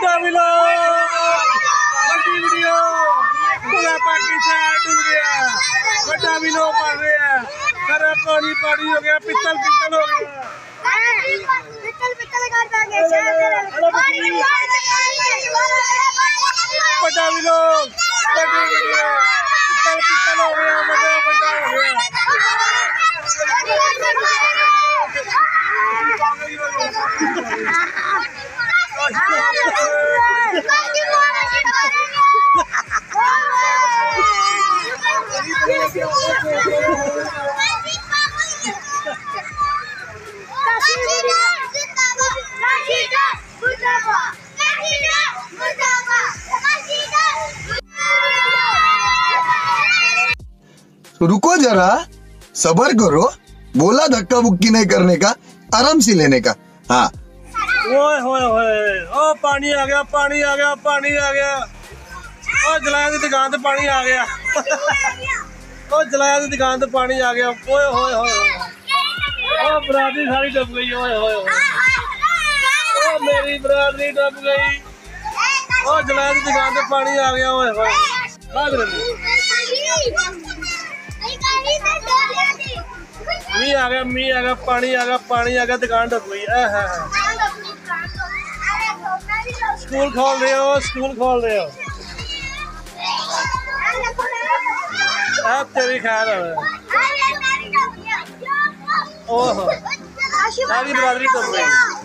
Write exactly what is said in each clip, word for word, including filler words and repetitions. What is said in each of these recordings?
बड़ा मिलो बड़ी वीडियो पूरा पाकिस्तान डूब गया। बड़ा मिलो पड़ रहा है, सारा पानी पानी हो गया, पित्तल पित्तल हो गया। पित्तल पित्तल कर देंगे बड़ा मिलो बड़ी वीडियो पित्तल पित्तल हो गया, बड़ा बड़ा हो गया। रुको जरा, सबर करो। बोला धक्का बुक्की नहीं करने का, आराम से लेने का। हाँ ओए होए होए, ओ पानी आ गया, पानी आ गया, पानी आ गया। ओ जलाया की दुकान पे पानी आ गया। ओ जलाया की दुकान पे पानी आ गया। ओए होए होए, ओ बरादरी सारी डूब गई। ओए होए होए, ओ मेरी बरादरी डूब गई। ओ जलाया की दुकान पे पानी आ गया। ओए होए, भाग रही मी आ गया, मी आ गया, पानी आ गया, पानी आ गया, दुकान डूब गई। स्कूल खोल रहे हो, स्कूल खोल रहे हो। तेरी खैर है। ओहो, सारी बरादरी डूब गई,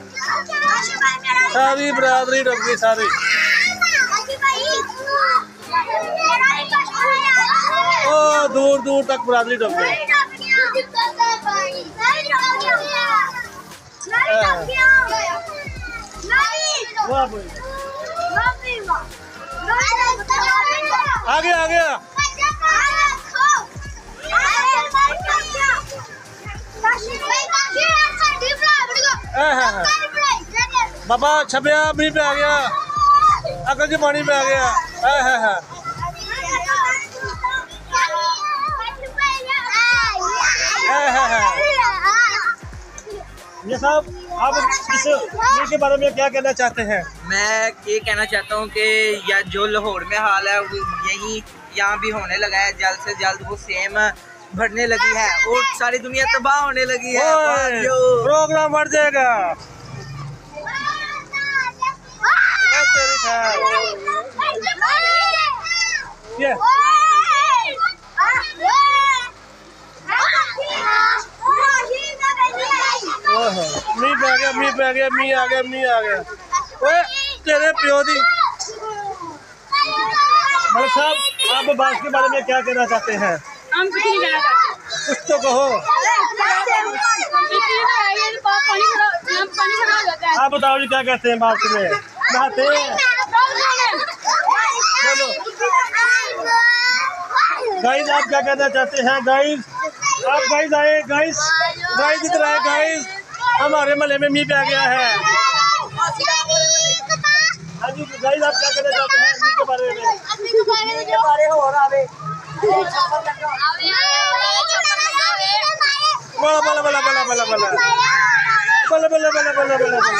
सारी बरादरी डूब गई, सारी। ओ दूर दूर तक बरादरी डूब गई। आ गया आ गया। बाबा छपया मी पे आ गया, अकल जी पानी पे आ गया। है है है ये साहब, आप इस मीट के बारे में क्या कहना चाहते हैं? मैं ये कहना चाहता हूँ कि या जो लाहौर में हाल है वो यही यहाँ भी होने लगा है। जल्द से जल्द वो सेम बढ़ने लगी है और सारी दुनिया तबाह होने लगी है। प्रोग्राम बढ़ जाएगा। ये मी पे आ गया, मी पे आ गया, मी आ गया, मी आ गया। ओए तेरे प्यो दी। मलिक साहब, आप बारिश के बारे में क्या कहना चाहते हैं? हम कुछ नहीं कहना चाहते। कुछ तो कहो। आप बताओ जी, क्या कहते हैं बारिश में? नहाते हैं? गाइस, आप क्या कहना चाहते हैं? गाइस, आप गाइस आए, गाइस गाइस इधर आए। गाइस, हमारे महल्ले में मी पे आ गया है। हाँ जी गाइस, आप क्या कहना चाहते हैं मी के बारे में? बला बला बला बला बला बला बला बला बला बला बला बला बला।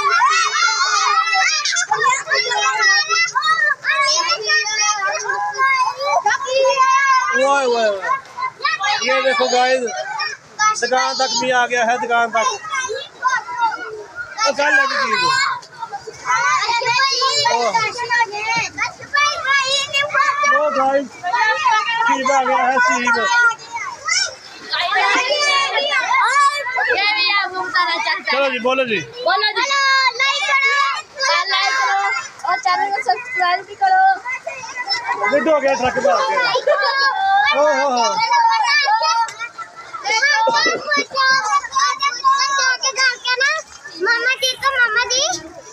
ओए ओए, ये देखो गाइस, दुकान तक भी आ गया है, दुकान तक। कल लगी चीज वो गाइस, सीब आ गया है, सीब। चलो जी, बोलो जी, बोलो जी। लाइक करो, लाइक करो और चैनल को सब्सक्राइब भी करो। वीडियो हो गया, ट्रक पे आ गया। ओ हो हो, मामा जी को मामा जी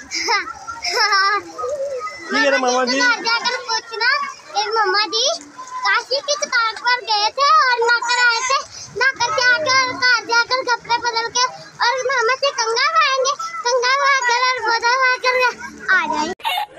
ठीक है ना मामा जी। जाकर पूछना, एक मामा जी काशी की दुकान पर गए थे और नौकर आए थे। नौकर के आकर घर जाकर कपड़े बदल के और मामा से कंगा खाएंगे, कंगा खाकर और बोधा खाकर आ जाएंगे।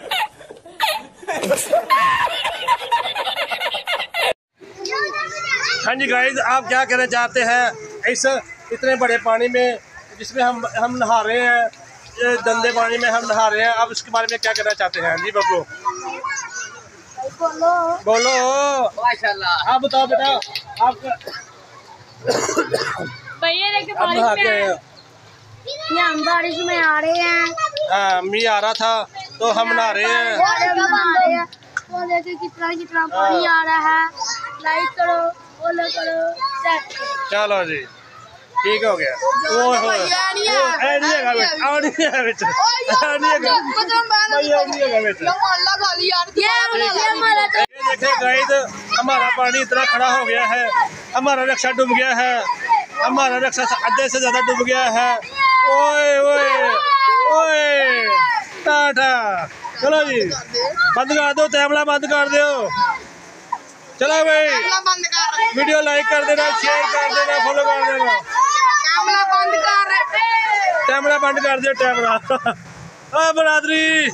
हाँ जी गाइस, आप क्या कहना चाहते हैं इस इतने बड़े पानी में जिसमें हम हम नहा रहे हैं? ये गंदे पानी में हम नहा रहे हैं। अब इसके बारे में क्या कहना चाहते हैं जी बब्लू? बोलो बोलो माशाल्लाह। आप बताओ बेटा, आप भैया देखिए अब नहा के आए हैं। ये हम बारिश में आ रहे हैं। हाँ, मी आ रहा था तो हम नहा रहे हैं। वो देखिए कितना कितना पानी आ रहा है। लाइक करो, फॉलो करो, शेयर करो। चलो जी, ठीक हो गया। ओए होए, ए नहीं है बेटा, आ नहीं है बेटा, आ नहीं है भैया, नहीं है बेटा। ये देखिए गाइस, हमारा पानी इतना खड़ा हो गया है, हमारा रिक्शा डूब गया है, हमारा रिक्शा आधे से ज्यादा डूब गया है। ओए ओए ओए, टाटा। चलो जी, बंद कर दो, कैमरा बंद कर दो। चलो भाई, वीडियो लाइक कर देना, शेयर कर देना, फॉलो कर देना। कैमरा बंद कर दियो, कैमरा। ओ बरादरी,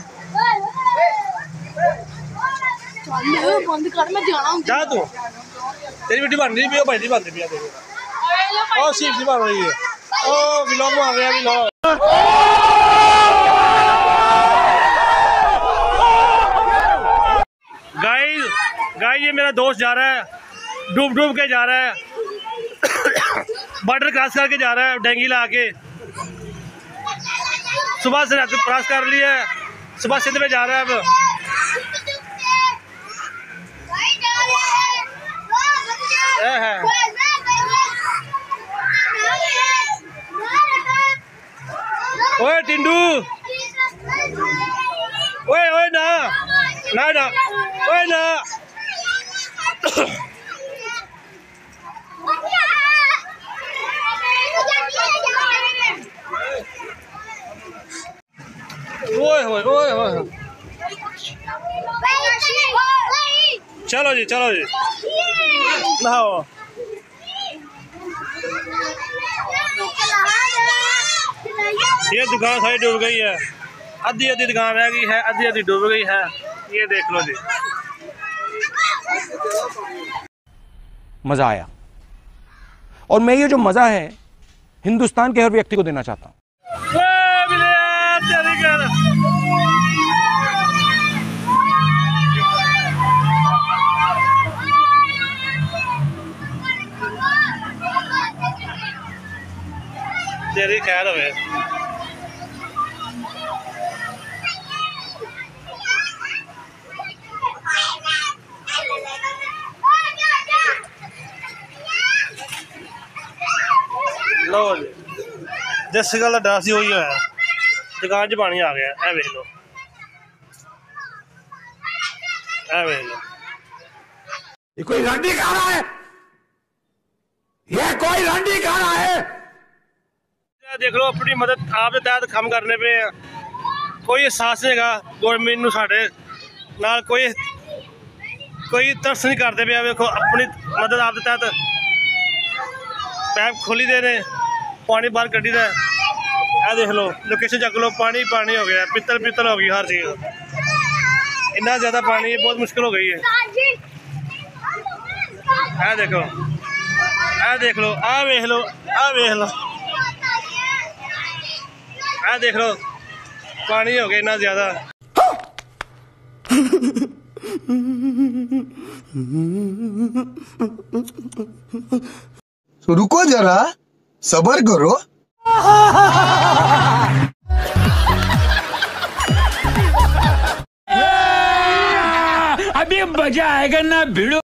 बंद कर, मैं जाना हूँ। जा तू, तेरी वीडियो बन रही है, भाई नहीं बनती है तेरी। ओ सीट नहीं बन रही है। ओ व्लॉग आ गया, व्लॉग। गाइस गाइस ये मेरा दोस्त जा रहा है, डूब डूब के जा रहा है, बॉर्डर क्रॉस करके जा रहा है, डेंगी ला के। सुबह से रात क्रॉस कर लिया है, सुबह सिंध में जा रहा है। अब ए है ओए टिंडू, ओए ओए ना ना ना, ओए ना। ओए ओए ओए ओए, चलो जी चलो जी, नहाओ। ये दुकान सारी डूब गई है, आधी आधी दुकान रह गई है, आधी आधी डूब गई है। ये देख लो जी, मजा आया। और मैं ये जो मजा है हिंदुस्तान के हर व्यक्ति को देना चाहता हूं। तेरी खैर होवे। लो जी, जिस गल का डर सी होई होया, दुकान च पानी आ गया। ए वेख लो, ए वेख लो, ये कोई रंडी खा रहा है, ये कोई रंडी खा रहा है। देख लो, अपनी मदद आप दे तहत काम करने पे हैं। कोई एहसास नहीं है गौरमेंट नूं, साडे नाल कोई कोई तरस नहीं करते पे। वेखो, अपनी मदद आप दे तहत पैप खोली दे ने, पानी बाहर कड्ढी दा। ए देख लो, लोकेशन चक लो, पानी पानी हो गया, पित्तल पित्तल हो गई हर चीज़। इतना ज़्यादा पानी है, बहुत मुश्किल हो गई है। ए देखो, ए देख लो, आ वेख लो, आ वेख लो, आ देख लो, पानी हो गया इतना ज्यादा। तो रुको जरा, सबर करो। अभी मजा आएगा ना भिड़ो।